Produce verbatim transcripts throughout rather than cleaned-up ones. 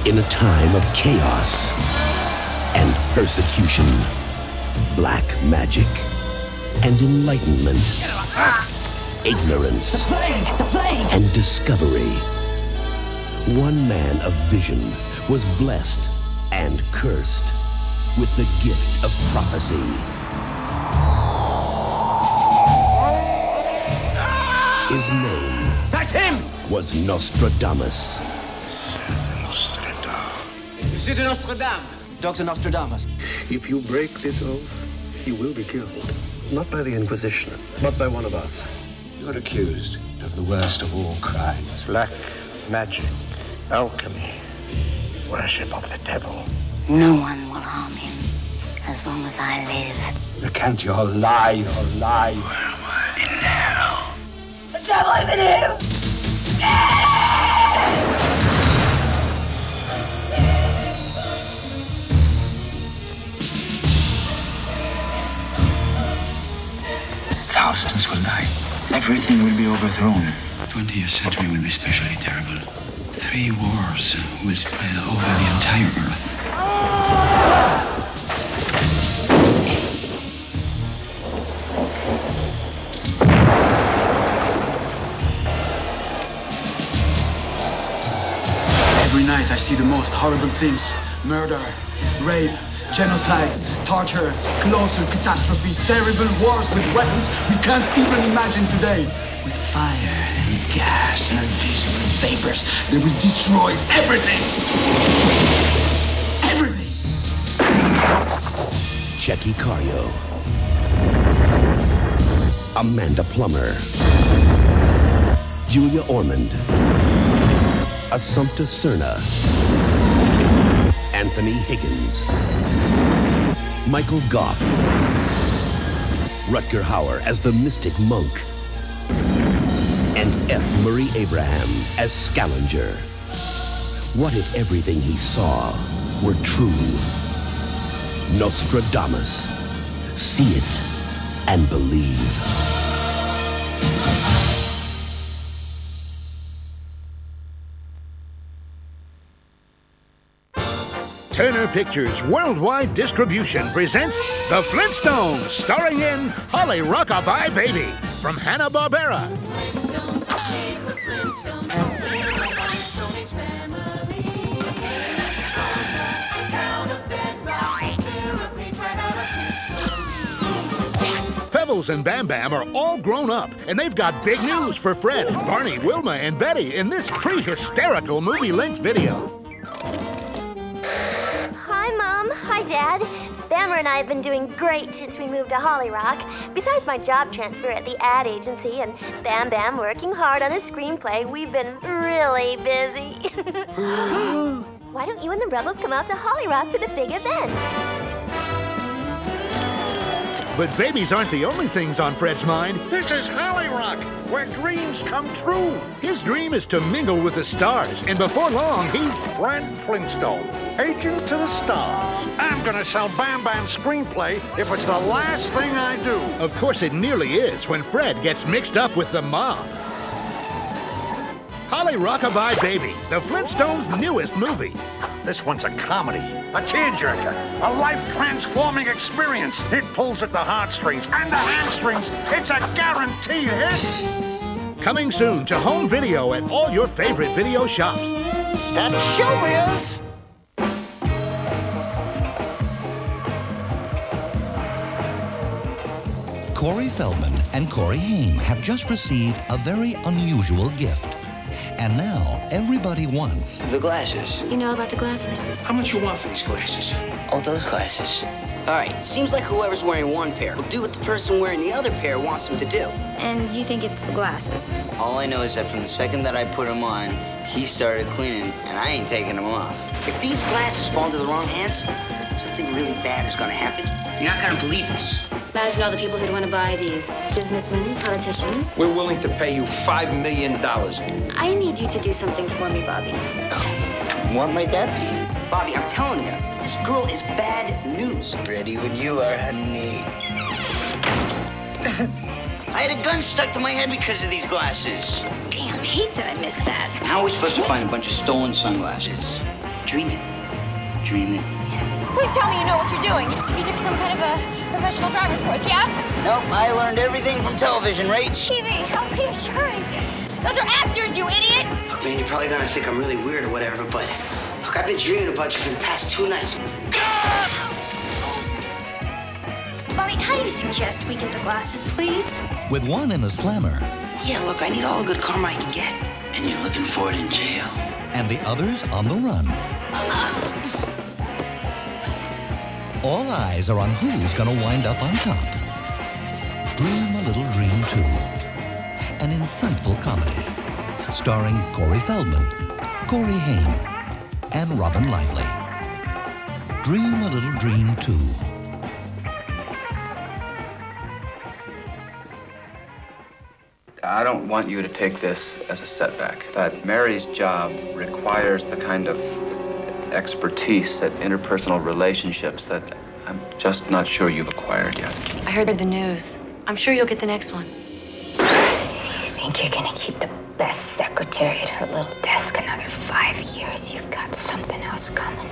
In a time of chaos and persecution, black magic and enlightenment, ignorance The plague! The plague! and discovery, one man of vision was blessed and cursed with the gift of prophecy. His name That's him! was Nostradamus. Monsieur de Nostradamus. Doctor Nostradamus. If you break this oath, you will be killed. Not by the Inquisition, but by one of us. You're accused of the worst of all crimes. Black magic, alchemy, worship of the devil. No one will harm him as long as I live. Recant your lies, your lies. Where am I? In hell. The devil is in him! Thousands will die. Everything will be overthrown. The twentieth century will be especially terrible. Three wars will spread over the entire Earth. Every night I see the most horrible things. Murder, rape, genocide, torture, colossal catastrophes, terrible wars with weapons we can't even imagine today. With fire and gas and invisible vapors, they will destroy everything. Everything. Checky Cario, Amanda Plummer, Julia Ormond, Assumpta Serna, Anthony Higgins, Michael Goff, Rutger Hauer as the Mystic Monk, and F. Murray Abraham as Scavenger. What if everything he saw were true? Nostradamus. See it and believe. Turner Pictures Worldwide Distribution presents The Flintstones, starring in Holly Rockabye Baby from Hanna-Barbera. Flintstones, meet the Flintstones, we're the Flintstone Age family. From the town of Bedrock, they're a page right out of history. Pebbles and Bam Bam are all grown up, and they've got big news for Fred, Barney, Wilma, and Betty in this pre-hysterical movie-length video. Hi, Dad. Bammer and I have been doing great since we moved to Holly Rock. Besides my job transfer at the ad agency and Bam Bam working hard on his screenplay, we've been really busy. Why don't you and the Rebels come out to Holly Rock for the big event? But babies aren't the only things on Fred's mind. This is Holly Rock, where dreams come true. His dream is to mingle with the stars, and before long, he's... Fred Flintstone, agent to the stars. I'm gonna sell Bam Bam's screenplay if it's the last thing I do. Of course it nearly is when Fred gets mixed up with the mob. Holly Rockabye Baby, the Flintstones' newest movie. This one's a comedy, a tearjerker, a life-transforming experience. It pulls at the heartstrings and the hamstrings. It's a guaranteed hit. Coming soon to home video at all your favorite video shops. That's showbiz. Corey Feldman and Corey Haim have just received a very unusual gift. And now, everybody wants... The glasses. You know about the glasses? How much you want for these glasses? Oh, those glasses. All right, seems like whoever's wearing one pair will do what the person wearing the other pair wants them to do. And you think it's the glasses? All I know is that from the second that I put them on, he started cleaning, and I ain't taking them off. If these glasses fall into the wrong hands, something really bad is gonna happen. You're not gonna believe this. Imagine all the people who'd want to buy these. Businessmen, politicians. We're willing to pay you five million dollars. I need you to do something for me, Bobby. Oh, what might that be? Bobby, I'm telling you, this girl is bad news. Ready when you are, honey. I had a gun stuck to my head because of these glasses. Damn, hate that I missed that. How are we supposed to find a bunch of stolen sunglasses? Dream it. Dream it. Please tell me you know what you're doing. You took some kind of a professional driver's course, yeah? Nope, I learned everything from television, Rach. Stevie, how reassuring. Those are actors, you idiot! Look, man, you're probably gonna think I'm really weird or whatever, but look, I've been dreaming about you for the past two nights. Mommy, how do you suggest we get the glasses, please? With one in the slammer. Yeah, look, I need all the good karma I can get. And you're looking for it in jail. And the others on the run. All eyes are on who's gonna wind up on top. Dream a Little Dream two. An insightful comedy. Starring Corey Feldman, Corey Haim, and Robin Lively. Dream a Little Dream two. I don't want you to take this as a setback. That Mary's job requires the kind of expertise at interpersonal relationships that I'm just not sure you've acquired yet. I heard the news. I'm sure you'll get the next one. You think you're gonna keep the best secretary at her little desk another five years? You've got something else coming.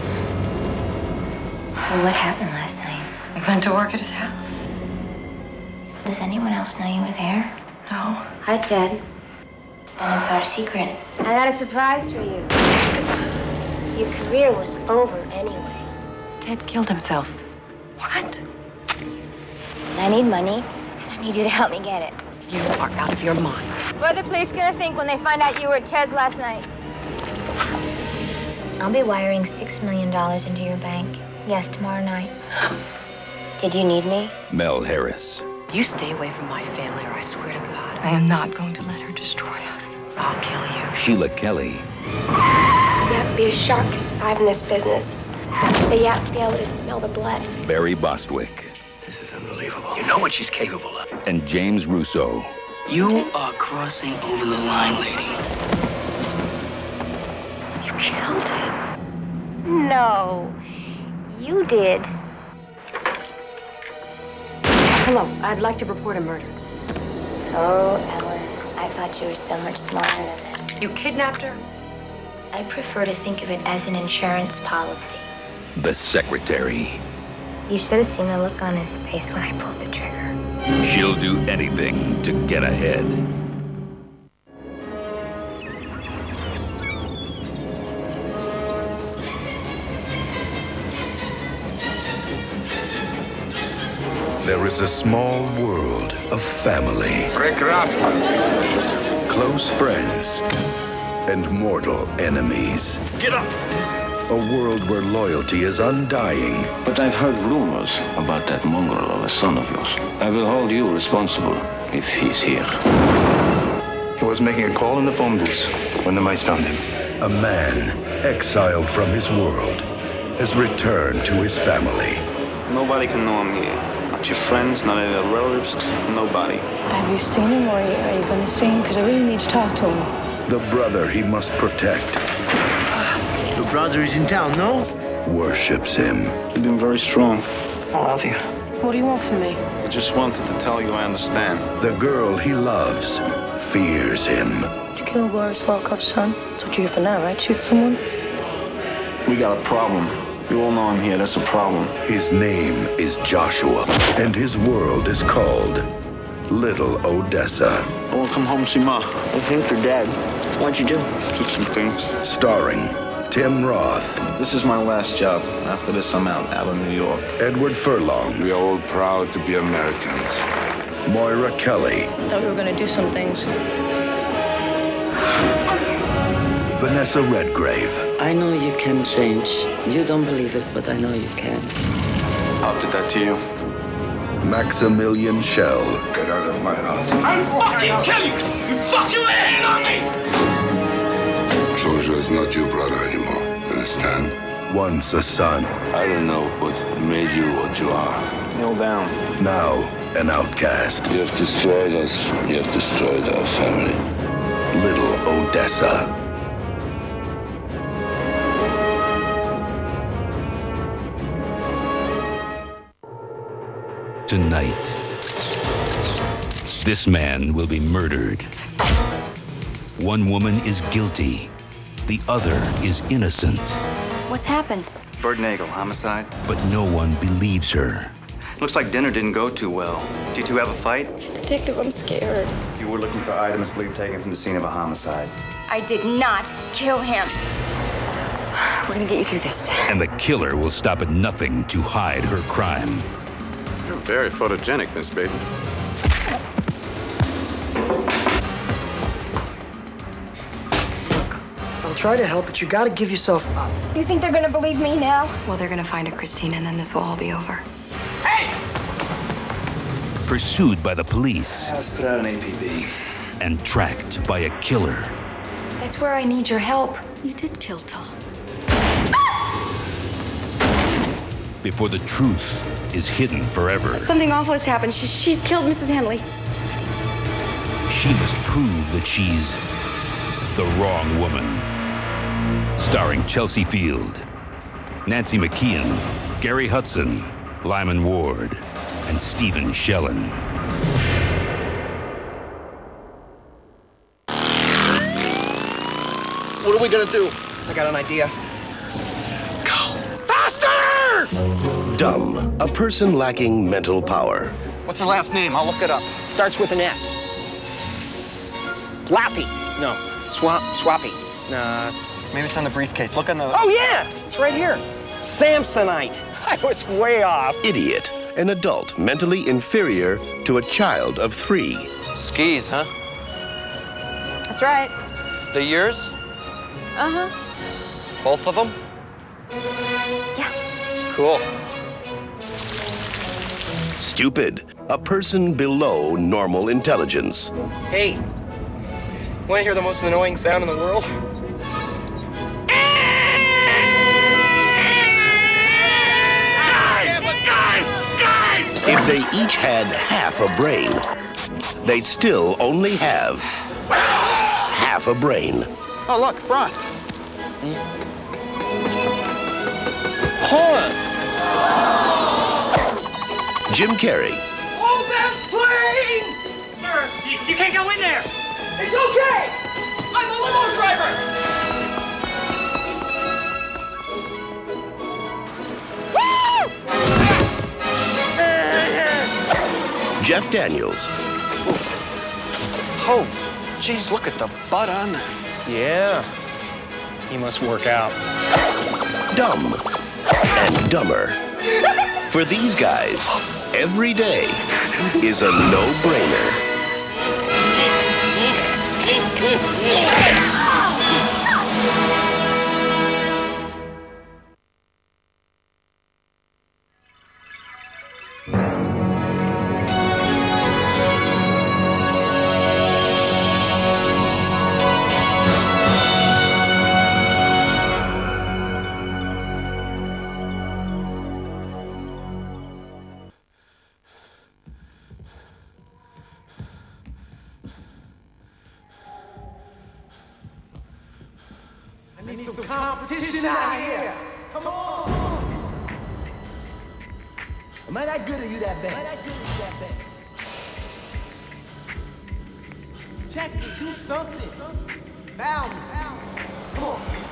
So what happened last night? I went to work at his house. Does anyone else know you were there? No. Hi, Ted. And it's our secret. I got a surprise for you. Your career was over anyway. Ted killed himself. What? And I need money, and I need you to help me get it. You are out of your mind. What are the police gonna think when they find out you were at Ted's last night? I'll be wiring six million dollars into your bank. Yes, tomorrow night. Did you need me? Mel Harris. You stay away from my family, or I swear to God, I am not going to let her destroy us. I'll kill you. Sheila Kelly. You have to be a shark to survive in this business. But you have to be able to smell the blood. Barry Bostwick. This is unbelievable. You know what she's capable of. And James Russo. You are crossing over the line, lady. You killed him. No. You did. Hello, I'd like to report a murder. Oh, Ellen, I thought you were so much smarter than that. You kidnapped her? I prefer to think of it as an insurance policy. The Secretary. You should have seen the look on his face when I pulled the trigger. She'll do anything to get ahead. There is a small world of family. Прекрасно. Close friends and mortal enemies. Get up! A world where loyalty is undying. But I've heard rumors about that mongrel of a son of yours. I will hold you responsible if he's here. He was making a call in the phone booth when the mice found him. A man exiled from his world has returned to his family. Nobody can know I'm here. Not your friends, not any of the relatives, nobody. Have you seen him, or are you going to see him? Because I really need to talk to him. The brother he must protect. Your brother is in town, no? Worships him. You've been very strong. I love you. What do you want from me? I just wanted to tell you I understand. The girl he loves fears him. Did you kill Boris Volkov's son? That's what you're here for now, right? Shoot someone? We got a problem. You all know I'm here. That's a problem. His name is Joshua, and his world is called Little Odessa. I won't come home, see Ma. I think you're dead. What'd you do? Did some things. Starring Tim Roth. This is my last job. After this, I'm out, out of New York. Edward Furlong. We are all proud to be Americans. Moira Kelly. I thought we were going to do some things. Vanessa Redgrave. I know you can change. You don't believe it, but I know you can. How did that to you? Maximilian Schell. Get out of my house. I'll fucking kill you! You fucking lay a hand on me! Georgia is not your brother anymore. Understand? Once a son. I don't know what made you what you are. Kneel down. Now an outcast. You have destroyed us. You have destroyed our family. Little Odessa. Tonight, this man will be murdered. One woman is guilty. The other is innocent. What's happened? Bert Nagel, homicide. But no one believes her. Looks like dinner didn't go too well. Do you two have a fight? Detective, I'm scared. You were looking for items believed taken from the scene of a homicide. I did not kill him. We're gonna get you through this. And the killer will stop at nothing to hide her crime. You're very photogenic, Miss Baden. I'll try to help, but you gotta give yourself up. You think they're gonna believe me now? Well, they're gonna find her, Christine, and then this will all be over. Pursued by the police. Let's put out an A P B. And tracked by a killer. That's where I need your help. You did kill Tom. Before the truth is hidden forever. Something awful has happened. She, she's killed Missus Henley. She must prove that she's the wrong woman. Starring Chelsea Field, Nancy McKeon, Gary Hudson, Lyman Ward, and Stephen Shellen. What are we gonna do? I got an idea. Faster! Dumb, a person lacking mental power. What's her last name? I'll look it up. Starts with an S. Slappy. No. Swap. Swappy. Nah. Maybe it's on the briefcase. Look on the. Oh yeah, it's right here. Samsonite. I was way off. Idiot, an adult mentally inferior to a child of three. Skis, huh? That's right. The years? Uh-huh. Both of them? Yeah. Cool. Stupid, a person below normal intelligence. Hey, want to hear the most annoying sound in the world? If they each had half a brain, they'd still only have half a brain. Oh, look, Frost. Hold on. Jim Carrey, Hold that plane! Sir, you, you can't go in there. It's okay. I'm the limo driver. Jeff Daniels, Oh, geez, look at the butt on that. Yeah, he must work out. Dumb and Dumber. For these guys, every day is a no-brainer. I need some competition out here. Come on. Am I that good or you that bad? Am I that good or you that bad? Check me, do something. Foul me. Come on.